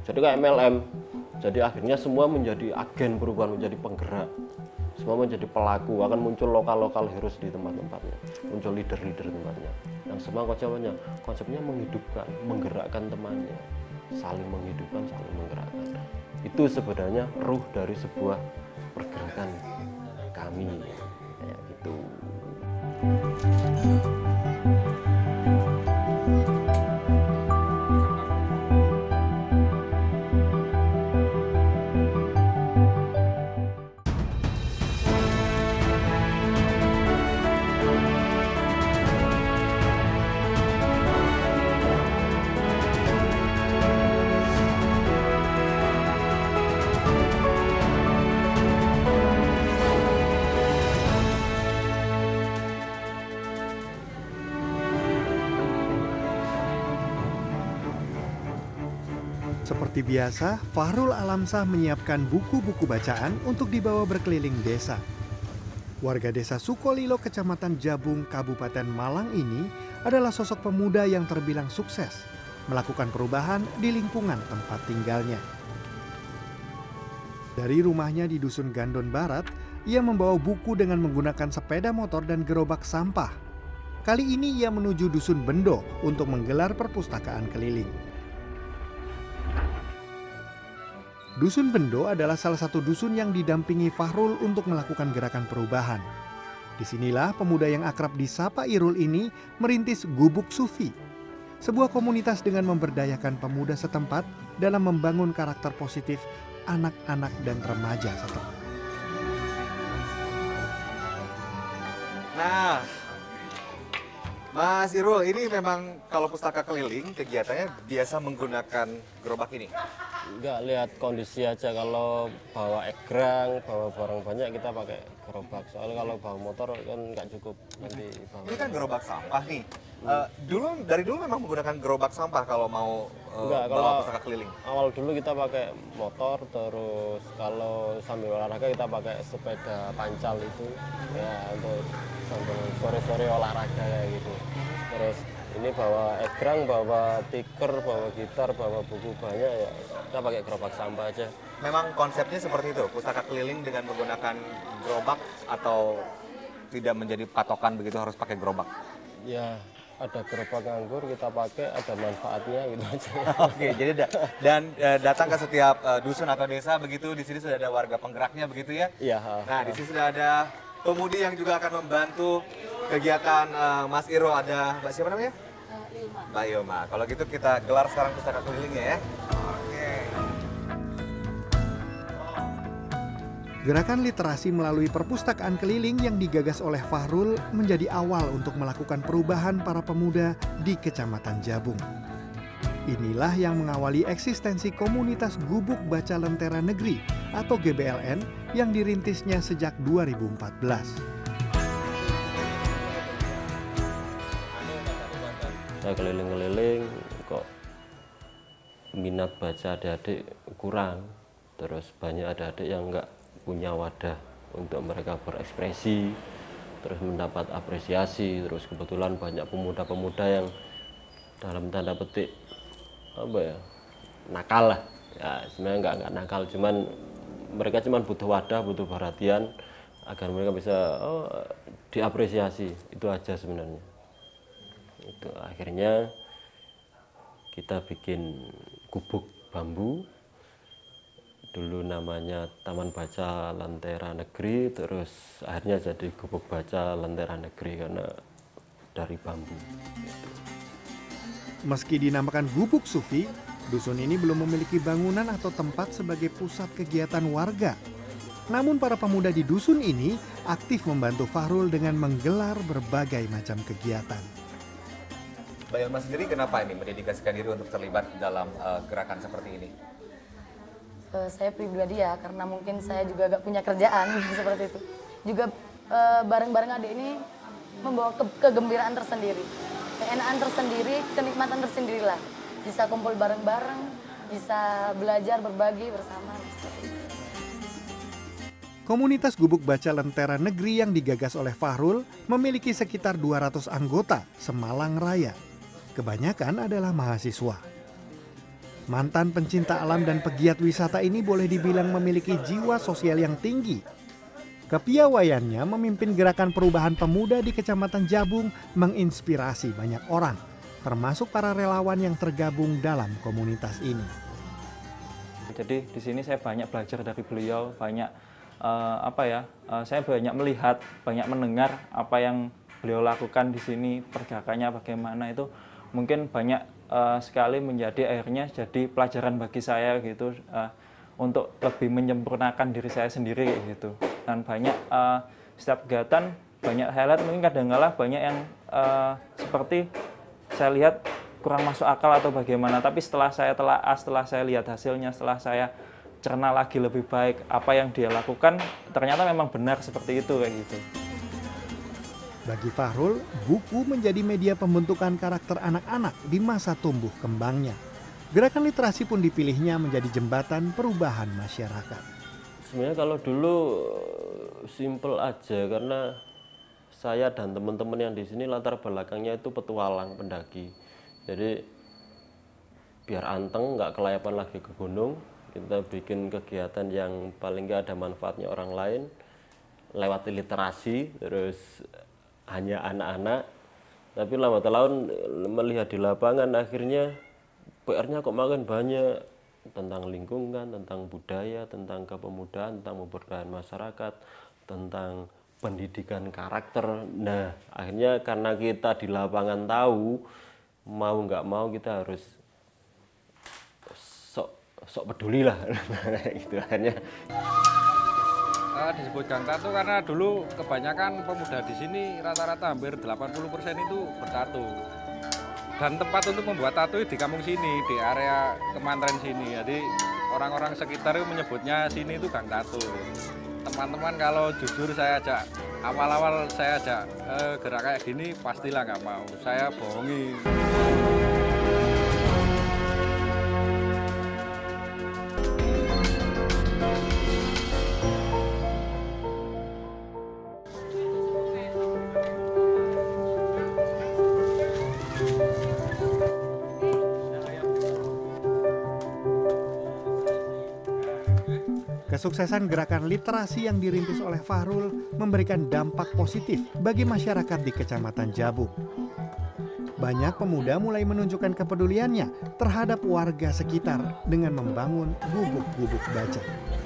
Jadi kayak MLM. Jadi akhirnya semua menjadi agen perubahan, menjadi penggerak. Semua menjadi pelaku, akan muncul lokal-lokal heroes di tempat-tempatnya, muncul leader-leader tempatnya. Yang semua konsepnya menghidupkan, menggerakkan temannya, saling menghidupkan, saling menggerakkan. Itu sebenarnya ruh dari sebuah pergerakan kami, kayak gitu. Seperti biasa, Fahrul Alamsah menyiapkan buku-buku bacaan untuk dibawa berkeliling desa. Warga desa Sukolilo, Kecamatan Jabung, Kabupaten Malang ini adalah sosok pemuda yang terbilang sukses melakukan perubahan di lingkungan tempat tinggalnya. Dari rumahnya di Dusun Gandon Barat, ia membawa buku dengan menggunakan sepeda motor dan gerobak sampah. Kali ini ia menuju Dusun Bendo untuk menggelar perpustakaan keliling. Dusun Bendo adalah salah satu dusun yang didampingi Fahrul untuk melakukan gerakan perubahan. Disinilah pemuda yang akrab disapa Irul ini merintis Gubuk Sufi, sebuah komunitas dengan memberdayakan pemuda setempat dalam membangun karakter positif anak-anak dan remaja setempat. Nah, Mas Irul, ini memang kalau pustaka keliling kegiatannya biasa menggunakan gerobak ini? Enggak, lihat kondisi aja. Kalau bawa egrang, bawa barang banyak kita pakai gerobak. Soalnya kalau bawa motor kan nggak cukup nanti bawa. Ini kan gerobak sampah nih. Dari dulu memang menggunakan gerobak sampah kalau mau Enggak, bawa pustaka keliling? Awal dulu kita pakai motor, terus kalau sambil olahraga kita pakai sepeda pancal itu ya untuk sambil sore-sore olahraga kayak gitu. Terus ini bawa egrang, bawa tikar, bawa gitar, bawa buku banyak ya kita pakai gerobak sampah aja. Memang konsepnya seperti itu, pustaka keliling dengan menggunakan gerobak atau tidak menjadi patokan begitu harus pakai gerobak? Ya ada gerobak nganggur kita pakai, ada manfaatnya gitu aja. Oke, jadi datang ke setiap dusun atau desa begitu, di sini sudah ada warga penggeraknya begitu ya? Iya. Nah, di sini sudah ada pemudi yang juga akan membantu kegiatan Mas Irul. Ada Mbak siapa namanya? Mbak Yoma. Kalau gitu kita gelar sekarang pustaka kelilingnya ya. Oke. Gerakan literasi melalui perpustakaan keliling yang digagas oleh Fahrul menjadi awal untuk melakukan perubahan para pemuda di Kecamatan Jabung. Inilah yang mengawali eksistensi komunitas Gubuk Baca Lentera Negeri atau GBLN yang dirintisnya sejak 2014. Saya keliling-keliling kok minat baca adik-adik kurang, terus banyak adik-adik yang nggak punya wadah untuk mereka berekspresi, terus mendapat apresiasi, terus kebetulan banyak pemuda-pemuda yang dalam tanda petik nakal lah ya, sebenarnya nggak nakal, cuman mereka cuman butuh wadah, butuh perhatian agar mereka bisa diapresiasi, itu aja sebenarnya. Itu akhirnya kita bikin gubuk bambu, dulu namanya Taman Baca Lentera Negeri, terus akhirnya jadi Gubuk Baca Lentera Negeri karena dari bambu. Meski dinamakan Gubuk Sufi, dusun ini belum memiliki bangunan atau tempat sebagai pusat kegiatan warga. Namun para pemuda di dusun ini aktif membantu Fahrul dengan menggelar berbagai macam kegiatan. Mbak Yoma sendiri kenapa ini mendedikasikan diri untuk terlibat dalam gerakan seperti ini? Saya pribadi ya, karena mungkin saya juga gak punya kerjaan seperti itu. Juga bareng-bareng adik ini membawa kegembiraan tersendiri, keenaan tersendiri, kenikmatan tersendiri lah. Bisa kumpul bareng-bareng, bisa belajar, berbagi bersama. Komunitas Gubuk Baca Lentera Negeri yang digagas oleh Fahrul memiliki sekitar 200 anggota Semalang Raya. Kebanyakan adalah mahasiswa. Mantan pencinta alam dan pegiat wisata ini boleh dibilang memiliki jiwa sosial yang tinggi. Kepiawaiannya memimpin gerakan perubahan pemuda di Kecamatan Jabung menginspirasi banyak orang, termasuk para relawan yang tergabung dalam komunitas ini. Jadi di sini saya banyak belajar dari beliau, banyak saya banyak melihat, banyak mendengar apa yang beliau lakukan di sini, pergerakannya bagaimana, itu mungkin banyak sekali menjadi akhirnya jadi pelajaran bagi saya gitu, untuk lebih menyempurnakan diri saya sendiri gitu. Dan banyak setiap kegiatan, banyak highlight, mungkin kadang-kala banyak yang seperti saya lihat kurang masuk akal atau bagaimana, tapi setelah saya telaah, setelah saya lihat hasilnya, setelah saya cerna lagi lebih baik apa yang dia lakukan, ternyata memang benar seperti itu kayak gitu. Bagi Fahrul, buku menjadi media pembentukan karakter anak-anak di masa tumbuh kembangnya. Gerakan literasi pun dipilihnya menjadi jembatan perubahan masyarakat. Sebenarnya kalau dulu simple aja, karena saya dan teman-teman yang di sini latar belakangnya itu petualang, pendaki. Jadi biar anteng, nggak kelayapan lagi ke gunung, kita bikin kegiatan yang paling nggak ada manfaatnya orang lain, lewat literasi, terus hanya anak-anak. Tapi lambat laun melihat di lapangan, akhirnya PR-nya kok makin banyak, tentang lingkungan, tentang budaya, tentang kepemudaan, tentang pemberdayaan masyarakat, tentang pendidikan karakter. Nah, akhirnya karena kita di lapangan tahu, mau nggak mau kita harus sok peduli lah. Gitu akhirnya. Disebut Gang Tato karena dulu kebanyakan pemuda di sini rata-rata hampir 80% itu bertato. Dan tempat untuk membuat tato di kampung sini, di area Kemantren sini. Jadi orang-orang sekitar itu menyebutnya sini itu Gang Tato. Teman-teman kalau jujur saya ajak, awal-awal saya ajak gerak kayak gini pastilah nggak mau. Saya bohongi. Kesuksesan gerakan literasi yang dirintis oleh Fahrul memberikan dampak positif bagi masyarakat di Kecamatan Jabung. Banyak pemuda mulai menunjukkan kepeduliannya terhadap warga sekitar dengan membangun gubuk-gubuk baca.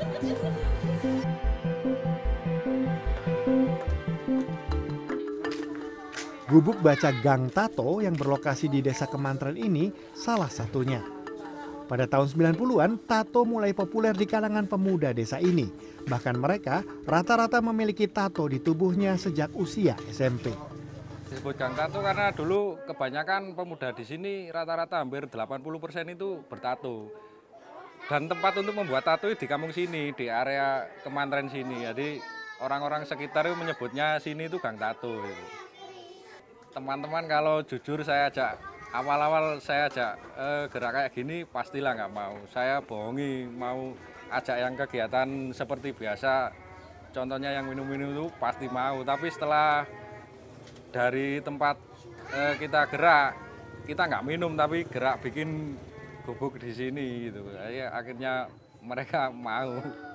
Gubuk baca Gang Tato yang berlokasi di Desa Kemantren ini salah satunya. Pada tahun 90-an, tato mulai populer di kalangan pemuda desa ini. Bahkan mereka rata-rata memiliki tato di tubuhnya sejak usia SMP. Disebut Gang Tato karena dulu kebanyakan pemuda di sini rata-rata hampir 80% itu bertato. Dan tempat untuk membuat tato di kampung sini, di area Kemantren sini. Jadi orang-orang sekitar itu menyebutnya sini itu Gang Tato. Teman-teman kalau jujur saya ajak, awal-awal saya ajak gerak kayak gini pastilah nggak mau. Saya bohongi, mau ajak yang kegiatan seperti biasa, contohnya yang minum-minum itu pasti mau. Tapi setelah dari tempat kita gerak, kita nggak minum tapi gerak bikin gubuk di sini gitu. Akhirnya mereka mau.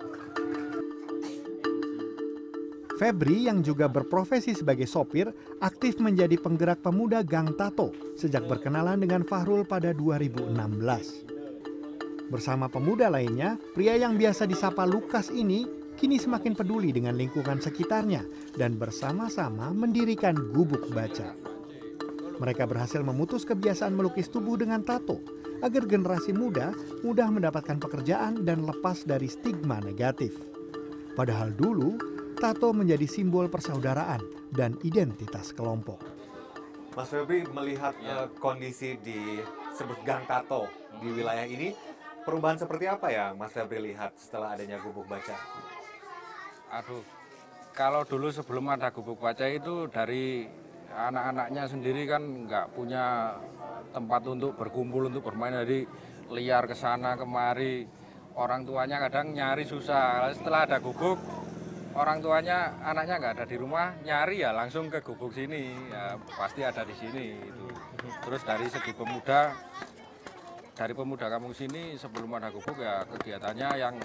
Febri yang juga berprofesi sebagai sopir aktif menjadi penggerak pemuda Gang Tato sejak berkenalan dengan Fahrul pada 2016. Bersama pemuda lainnya, pria yang biasa disapa Lukas ini kini semakin peduli dengan lingkungan sekitarnya dan bersama-sama mendirikan gubuk baca. Mereka berhasil memutus kebiasaan melukis tubuh dengan tato agar generasi muda mudah mendapatkan pekerjaan dan lepas dari stigma negatif. Padahal dulu tato menjadi simbol persaudaraan dan identitas kelompok. Mas Febri melihat kondisi di sebut Gang Tato di wilayah ini, perubahan seperti apa ya Mas Febri lihat setelah adanya gubuk baca? Aduh, kalau dulu sebelum ada gubuk baca itu dari anak-anaknya sendiri kan nggak punya tempat untuk berkumpul, untuk bermain, jadi liar ke sana kemari. Orang tuanya kadang nyari susah. Setelah ada gubuk, orang tuanya anaknya nggak ada di rumah, nyari ya langsung ke gubuk sini, ya pasti ada di sini. Itu. Terus dari segi pemuda dari pemuda kampung sini sebelum ada gubuk ya kegiatannya yang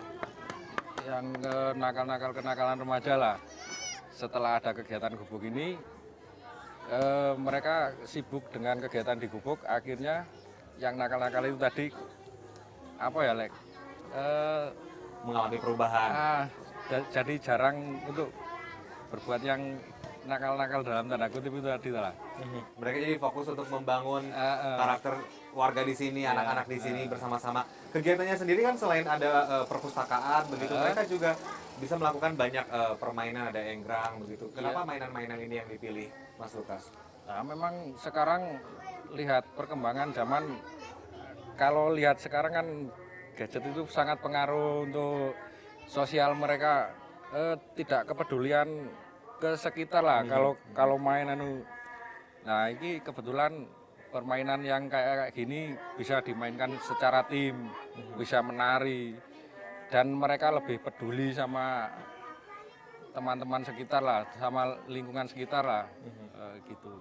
kenakalan remaja lah. Setelah ada kegiatan gubuk ini, mereka sibuk dengan kegiatan di gubuk, akhirnya yang nakal-nakal itu tadi apa ya, Lek? Mengalami perubahan. Jadi jarang untuk berbuat yang nakal-nakal dalam tanda kutip itu tadi lah. Mereka jadi fokus untuk membangun karakter warga di sini, anak-anak di sini bersama-sama. Kegiatannya sendiri kan selain ada perpustakaan begitu, mereka juga bisa melakukan banyak permainan, ada enggrang begitu. Kenapa mainan-mainan ini yang dipilih, Mas Lukas? Nah, memang sekarang lihat perkembangan zaman, kalau lihat sekarang kan gadget itu sangat pengaruh untuk sosial mereka, tidak kepedulian ke sekitar lah. Kalau main nah ini kebetulan permainan yang kayak gini bisa dimainkan secara tim, bisa menari, dan mereka lebih peduli sama teman-teman sekitar lah, sama lingkungan sekitar lah, gitu.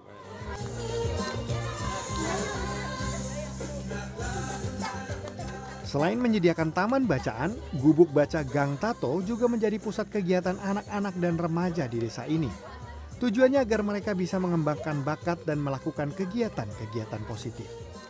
Selain menyediakan taman bacaan, Gubuk Baca Gang Tato juga menjadi pusat kegiatan anak-anak dan remaja di desa ini. Tujuannya agar mereka bisa mengembangkan bakat dan melakukan kegiatan-kegiatan positif.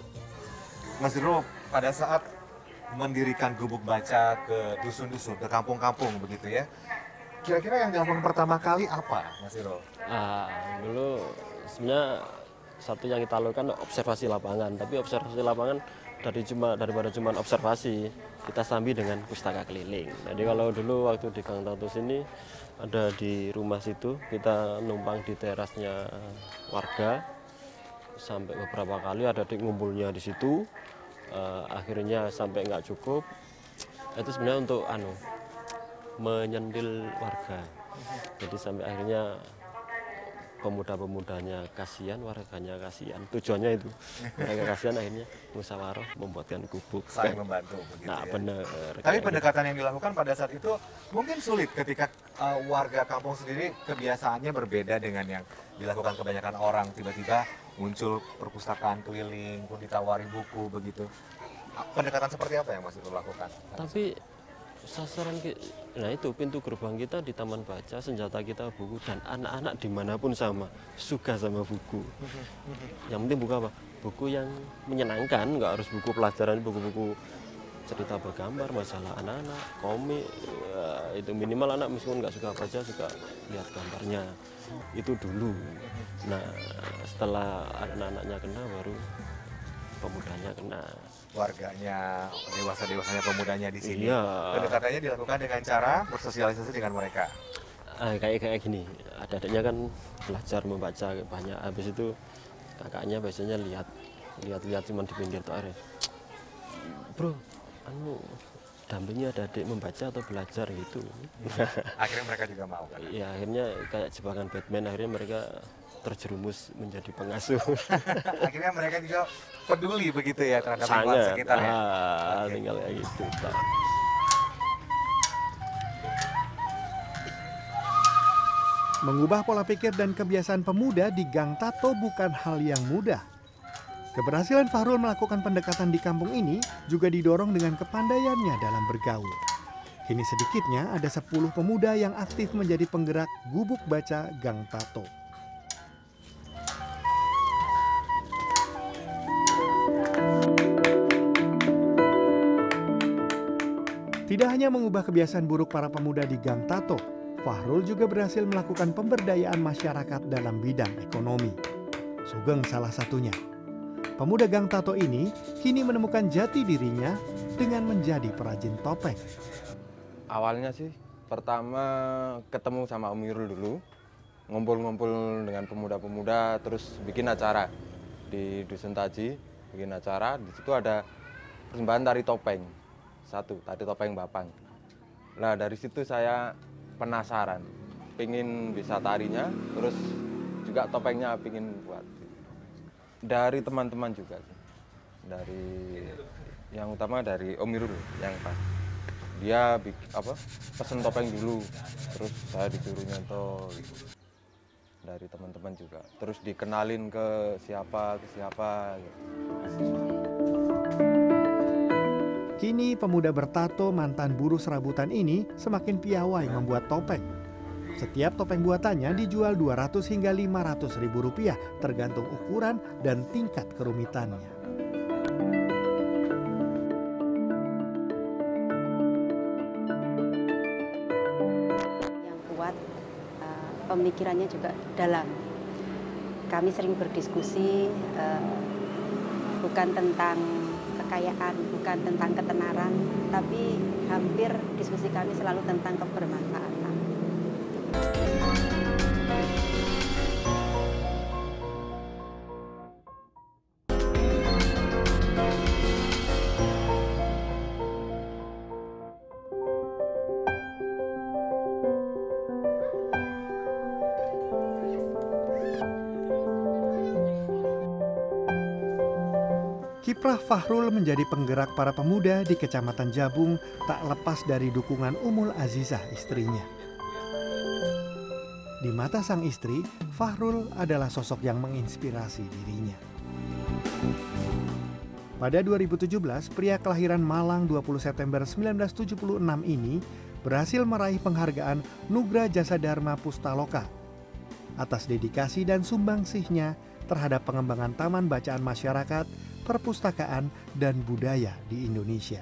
Mas Iro, pada saat mendirikan Gubuk Baca ke dusun-dusun, ke kampung-kampung begitu ya, kira-kira yang dilakukan pertama kali apa, Mas Iro? Dulu sebenarnya satu yang kita lakukan observasi lapangan, tapi observasi lapangan daripada cuma observasi, kita sambil dengan pustaka keliling. Jadi kalau dulu waktu di Gang Tato sini ada di rumah situ, kita numpang di terasnya warga sampai beberapa kali ada ngumpulnya di situ. Akhirnya sampai nggak cukup, itu sebenarnya untuk menyendil warga. Jadi sampai akhirnya pemuda-pemudanya kasihan, warganya kasihan. Tujuannya itu mereka kasihan, akhirnya musyawarah membuatkan gubuk. Saling membantu begitu. Nah, ya. benar. Tapi pendekatan yang dilakukan pada saat itu mungkin sulit ketika warga kampung sendiri kebiasaannya berbeda dengan yang dilakukan kebanyakan orang. Tiba-tiba muncul perpustakaan keliling, pun ditawari buku begitu. Pendekatan seperti apa yang Mas Iro lakukan? Tapi sasaran nah itu pintu gerbang kita di taman baca, senjata kita buku, dan anak-anak dimanapun sama suka sama buku. Yang penting buku apa? Buku yang menyenangkan, nggak harus buku pelajaran, buku-buku cerita bergambar, masalah anak-anak, komik, itu minimal anak meskipun nggak suka baca suka lihat gambarnya. Itu dulu. Nah setelah anak-anaknya kena baru pemudanya kena. Warganya, dewasa-dewasanya pemudanya di sini. Iya. Pendekatannya dilakukan dengan cara bersosialisasi dengan mereka. Kayak gini, adik-adiknya kan belajar membaca banyak, habis itu kakaknya biasanya lihat cuman di pinggir tuh akhirnya, bro, dampingi adik membaca atau belajar gitu. Akhirnya mereka juga mau kan? Iya, akhirnya kayak jebakan Batman, akhirnya mereka terjerumus menjadi pengasuh. Akhirnya mereka juga peduli begitu ya terhadap lingkungan sekitar ya? Tinggal kayak gitu. Mengubah pola pikir dan kebiasaan pemuda di Gang Tato bukan hal yang mudah. Keberhasilan Fahrul melakukan pendekatan di kampung ini juga didorong dengan kepandaiannya dalam bergaul. Kini sedikitnya ada 10 pemuda yang aktif menjadi penggerak Gubuk Baca Gang Tato. Tidak hanya mengubah kebiasaan buruk para pemuda di Gang Tato, Fahrul juga berhasil melakukan pemberdayaan masyarakat dalam bidang ekonomi. Sugeng salah satunya. Pemuda Gang Tato ini kini menemukan jati dirinya dengan menjadi perajin topeng. Awalnya sih pertama ketemu sama Om Irul dulu, ngumpul-ngumpul dengan pemuda-pemuda, terus bikin acara di Dusun Taji, bikin acara. Di situ ada persembahan tari topeng. Satu, tari topeng Bapang. Nah dari situ saya penasaran, pingin bisa tarinya, terus juga topengnya pingin buat. Dari teman-teman juga sih, dari yang utama dari Om Irul yang pas. Dia pesen topeng dulu, terus saya disuruh nyentuh gitu. Dari teman-teman juga, terus dikenalin ke siapa gitu. Kini pemuda bertato mantan buruh serabutan ini semakin piawai membuat topeng. Setiap topeng buatannya dijual 200 hingga 500 ribu rupiah tergantung ukuran dan tingkat kerumitannya. Yang kuat, pemikirannya juga dalam. Kami sering berdiskusi, bukan tentang kekayaan, bukan tentang ketenaran, tapi hampir diskusi kami selalu tentang kebermanfaatan. Kiprah Fahrul menjadi penggerak para pemuda di Kecamatan Jabung tak lepas dari dukungan Umul Azizah istrinya. Di mata sang istri, Fahrul adalah sosok yang menginspirasi dirinya. Pada 2017, pria kelahiran Malang 20 September 1976 ini berhasil meraih penghargaan Nugra Jasa Dharma Pustaloka atas dedikasi dan sumbangsihnya terhadap pengembangan taman bacaan masyarakat, perpustakaan, dan budaya di Indonesia.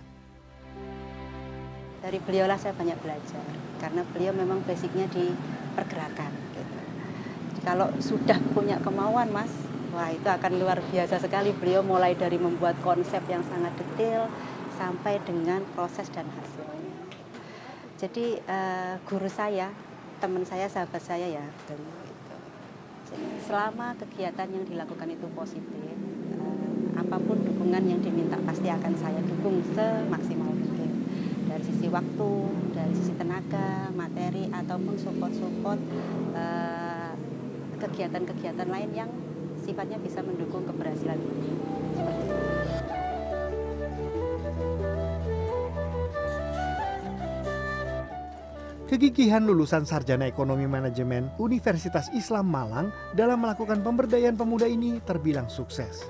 Dari beliaulah saya banyak belajar, karena beliau memang basicnya di pergerakan. Gitu. Kalau sudah punya kemauan, Mas, wah itu akan luar biasa sekali. Beliau mulai dari membuat konsep yang sangat detail, sampai dengan proses dan hasilnya. Jadi guru saya, teman saya, sahabat saya ya, beliau itu. Jadi selama kegiatan yang dilakukan itu positif, apapun dukungan yang diminta pasti akan saya dukung semaksimal mungkin. Dari sisi waktu, dari sisi tenaga, materi, ataupun support kegiatan-kegiatan lain yang sifatnya bisa mendukung keberhasilan ini. Seperti itu. Kegigihan lulusan Sarjana Ekonomi Manajemen Universitas Islam Malang dalam melakukan pemberdayaan pemuda ini terbilang sukses.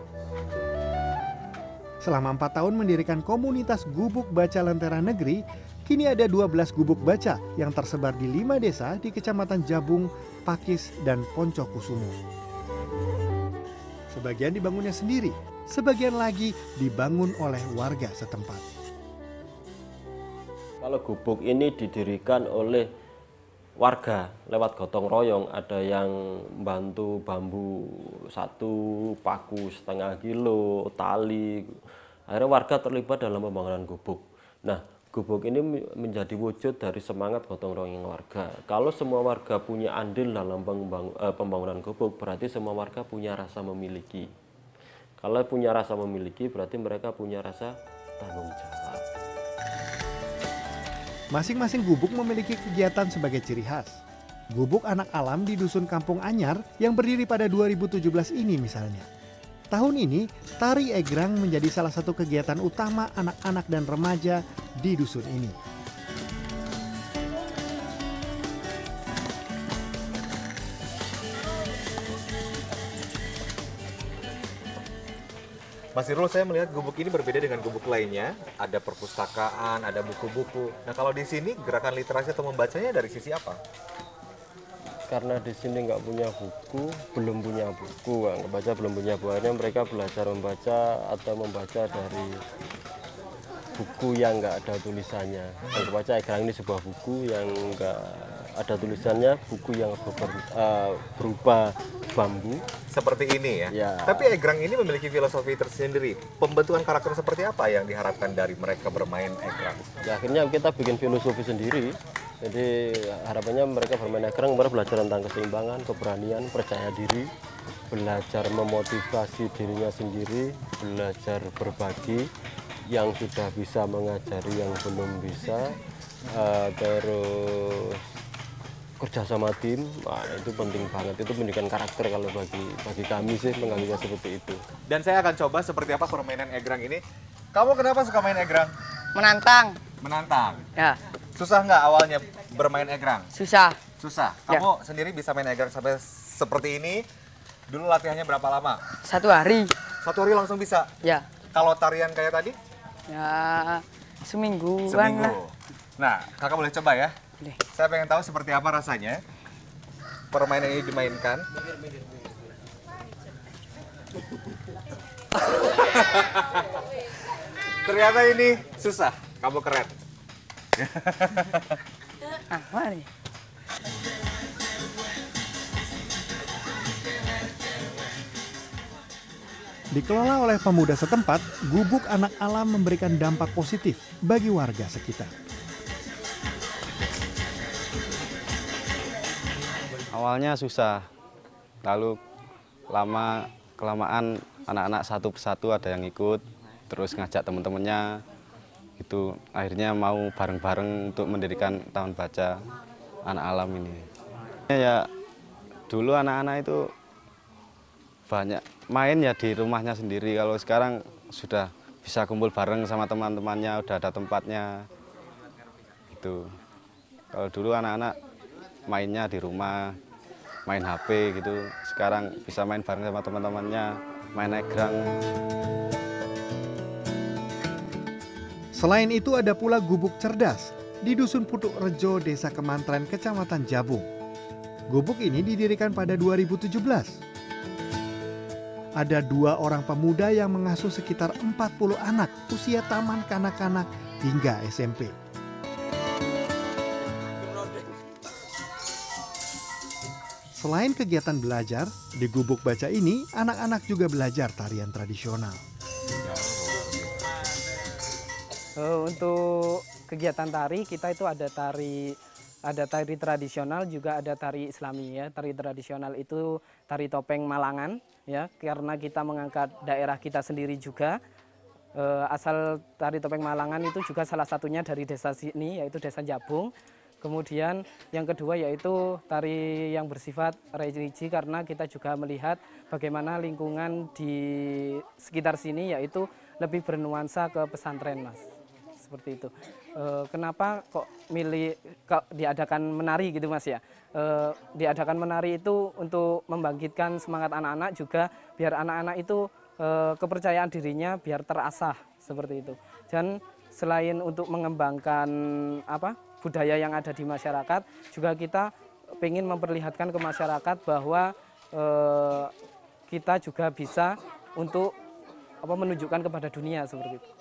Selama 4 tahun mendirikan komunitas Gubuk Baca Lentera Negeri, kini ada 12 gubuk baca yang tersebar di 5 desa di Kecamatan Jabung, Pakis, dan Poncokusumo. Sebagian dibangunnya sendiri, sebagian lagi dibangun oleh warga setempat. Kalau gubuk ini didirikan oleh warga lewat gotong royong, ada yang bantu bambu 1, paku setengah kilo, tali. Akhirnya warga terlibat dalam pembangunan gubuk. Nah, gubuk ini menjadi wujud dari semangat gotong royong warga. Kalau semua warga punya andil dalam pembangunan gubuk, berarti semua warga punya rasa memiliki. Kalau punya rasa memiliki, berarti mereka punya rasa tanggung jawab. Masing-masing gubuk memiliki kegiatan sebagai ciri khas. Gubuk Anak Alam di Dusun Kampung Anyar yang berdiri pada 2017 ini misalnya. Tahun ini, tari egrang menjadi salah satu kegiatan utama anak-anak dan remaja di dusun ini. Mas Irul, saya melihat gubuk ini berbeda dengan gubuk lainnya. Ada perpustakaan, ada buku-buku. Nah, kalau di sini gerakan literasi atau membacanya dari sisi apa? Karena di sini nggak punya buku, belum punya buku, nggak baca belum punya buku. Akhirnya mereka belajar membaca atau membaca dari buku yang nggak ada tulisannya. Yang baca egrang ini sebuah buku yang nggak ada tulisannya, buku yang berupa bambu. Seperti ini ya? Ya. Tapi egrang ini memiliki filosofi tersendiri. Pembentukan karakter seperti apa yang diharapkan dari mereka bermain egrang? Ya, akhirnya kita bikin filosofi sendiri. Jadi harapannya mereka bermain egrang, mereka belajar tentang keseimbangan, keberanian, percaya diri, belajar memotivasi dirinya sendiri, belajar berbagi, yang sudah bisa mengajari yang belum bisa, terus kerja sama tim. Nah, itu penting banget, itu pendidikan karakter kalau bagi kami sih menganggapnya seperti itu. Dan saya akan coba seperti apa permainan egrang ini. Kamu kenapa suka main egrang? Menantang. Menantang. Ya. Susah nggak awalnya bermain egrang? Susah. Susah. Kamu sendiri bisa main egrang sampai seperti ini. Dulu latihannya berapa lama? 1 hari. 1 hari langsung bisa? Ya. Kalau tarian kayak tadi? Ya, semingguan lah. Nah, kakak boleh coba ya? Boleh. Saya pengen tahu seperti apa rasanya permainan ini dimainkan. Ternyata ini susah. Kamu keren. Mari. Dikelola oleh pemuda setempat, Gubuk Anak Alam memberikan dampak positif bagi warga sekitar. Awalnya susah, lalu kelamaan anak-anak satu persatu ada yang ikut, terus ngajak teman-temannya, gitu. Akhirnya mau bareng-bareng untuk mendirikan Taman Baca Anak Alam ini. Ya dulu anak-anak itu banyak main ya di rumahnya sendiri. Kalau sekarang sudah bisa kumpul bareng sama teman-temannya, udah ada tempatnya. Gitu. Kalau dulu anak-anak mainnya di rumah, main HP gitu. Sekarang bisa main bareng sama teman-temannya, main egrang. Selain itu ada pula Gubuk Cerdas di Dusun Putuk Rejo, Desa Kemantren, Kecamatan Jabung. Gubuk ini didirikan pada 2017. Ada 2 orang pemuda yang mengasuh sekitar 40 anak usia taman kanak-kanak hingga SMP. Selain kegiatan belajar, di Gubuk Baca ini anak-anak juga belajar tarian tradisional. Untuk kegiatan tari kita itu ada tari tradisional, juga ada tari Islami ya. Tari tradisional itu tari topeng Malangan ya, karena kita mengangkat daerah kita sendiri juga. Asal tari topeng Malangan itu juga salah satunya dari desa sini, yaitu Desa Jabung. Kemudian yang kedua yaitu tari yang bersifat religi, karena kita juga melihat bagaimana lingkungan di sekitar sini yaitu lebih bernuansa ke pesantren, Mas. Seperti itu. Kenapa kok diadakan menari gitu, Mas ya? Diadakan menari itu untuk membangkitkan semangat anak-anak, juga biar anak-anak itu kepercayaan dirinya biar terasah seperti itu. Dan selain untuk mengembangkan budaya yang ada di masyarakat, juga kita ingin memperlihatkan ke masyarakat bahwa kita juga bisa untuk menunjukkan kepada dunia seperti itu.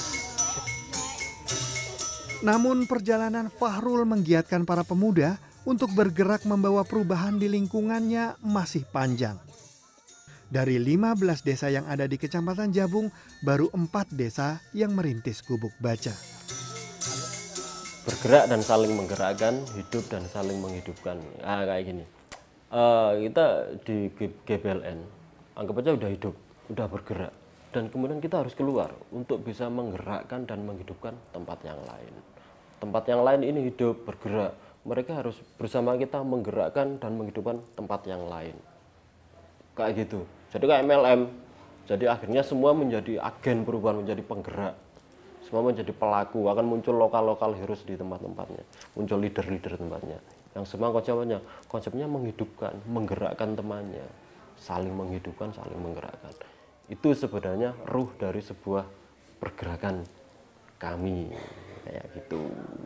Namun perjalanan Fahrul menggiatkan para pemuda untuk bergerak membawa perubahan di lingkungannya masih panjang. Dari 15 desa yang ada di Kecamatan Jabung, baru 4 desa yang merintis Gubuk Baca. Bergerak dan saling menggerakkan, hidup dan saling menghidupkan. Kayak gini. Kita di GBLN, anggap aja udah hidup, udah bergerak. Dan kemudian kita harus keluar untuk bisa menggerakkan dan menghidupkan tempat yang lain. Tempat yang lain ini hidup, bergerak. Mereka harus bersama kita menggerakkan dan menghidupkan tempat yang lain. Kayak gitu. Jadi kayak MLM. Jadi akhirnya semua menjadi agen perubahan, menjadi penggerak. Semua menjadi pelaku, akan muncul lokal-lokal heroes di tempat-tempatnya. Muncul leader-leader tempatnya. Yang semua konsepnya menghidupkan, menggerakkan temannya. Saling menghidupkan, saling menggerakkan. Itu sebenarnya ruh dari sebuah pergerakan kami, kayak gitu.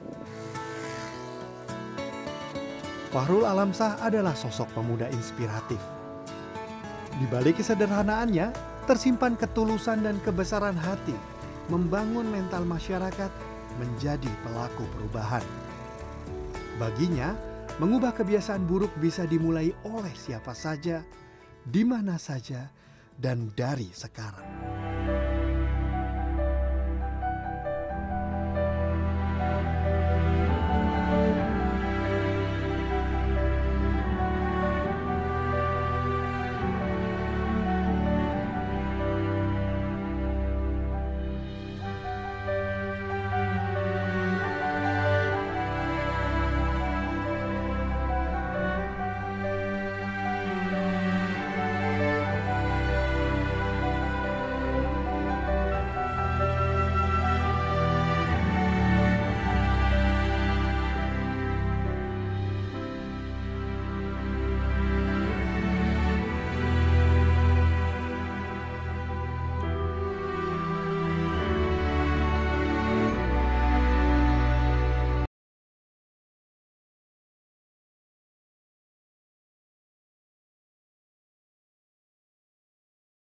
Fahrul Alamsah adalah sosok pemuda inspiratif. Di balik kesederhanaannya, tersimpan ketulusan dan kebesaran hati, membangun mental masyarakat menjadi pelaku perubahan. Baginya, mengubah kebiasaan buruk bisa dimulai oleh siapa saja, di mana saja, dan dari sekarang.